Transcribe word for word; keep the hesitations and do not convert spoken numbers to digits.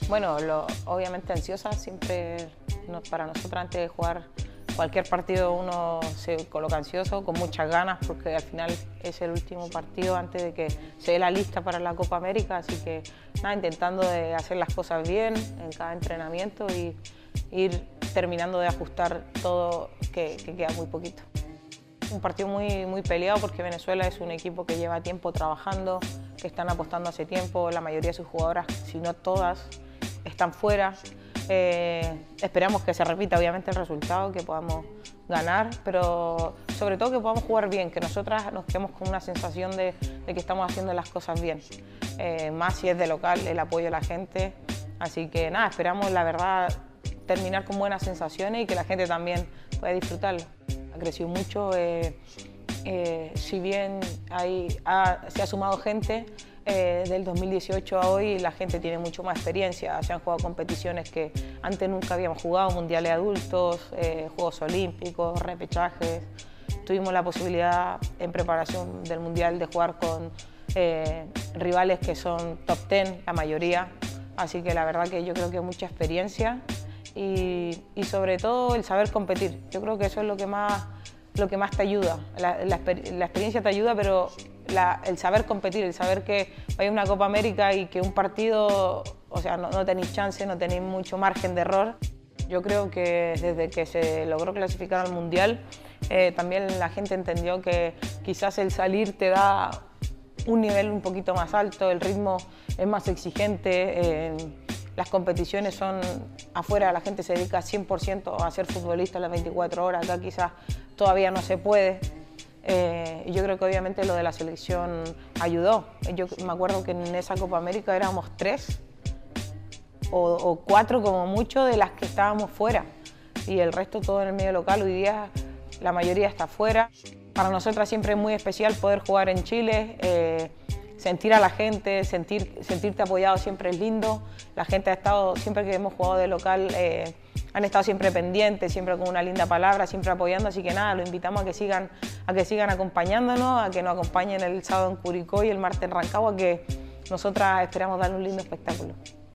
Bueno, lo, obviamente ansiosa, siempre no, para nosotros antes de jugar cualquier partido uno se coloca ansioso, con muchas ganas, porque al final es el último partido antes de que se dé la lista para la Copa América, así que nada, intentando de hacer las cosas bien en cada entrenamiento y ir terminando de ajustar todo, que, que queda muy poquito. Un partido muy, muy peleado porque Venezuela es un equipo que lleva tiempo trabajando, que están apostando hace tiempo, la mayoría de sus jugadoras, si no todas, están fuera. Eh, esperamos que se repita obviamente el resultado, que podamos ganar, pero sobre todo que podamos jugar bien, que nosotras nos quedemos con una sensación de, de que estamos haciendo las cosas bien, eh, más si es de local, el apoyo de la gente, así que nada, esperamos la verdad terminar con buenas sensaciones y que la gente también pueda disfrutarlo. Ha crecido mucho, eh, eh, si bien hay, ha, se ha sumado gente, eh, del dos mil dieciocho a hoy la gente tiene mucho más experiencia, se han jugado competiciones que antes nunca habíamos jugado, mundiales adultos, eh, Juegos Olímpicos, repechajes. Tuvimos la posibilidad en preparación del mundial de jugar con eh, rivales que son top ten, la mayoría, así que la verdad que yo creo que mucha experiencia. Y, y sobre todo el saber competir. Yo creo que eso es lo que más, lo que más te ayuda. La, la, la experiencia te ayuda, pero la, el saber competir, el saber que hay una Copa América y que un partido, o sea, no, no tenéis chance, no tenéis mucho margen de error. Yo creo que desde que se logró clasificar al Mundial, eh, también la gente entendió que quizás el salir te da un nivel un poquito más alto, el ritmo es más exigente. Eh, Las competiciones son afuera, la gente se dedica cien por ciento a ser futbolista las veinticuatro horas, acá quizás todavía no se puede. Eh, y yo creo que obviamente lo de la selección ayudó. Yo me acuerdo que en esa Copa América éramos tres o, o cuatro como mucho de las que estábamos fuera y el resto todo en el medio local. Hoy día la mayoría está fuera. Para nosotras siempre es muy especial poder jugar en Chile. Eh, Sentir a la gente, sentir, sentirte apoyado siempre es lindo. La gente ha estado, siempre que hemos jugado de local, eh, han estado siempre pendientes, siempre con una linda palabra, siempre apoyando. Así que nada, los invitamos a que sigan, a que sigan acompañándonos, a que nos acompañen el sábado en Curicó y el martes en Rancagua, que nosotras esperamos darle un lindo espectáculo.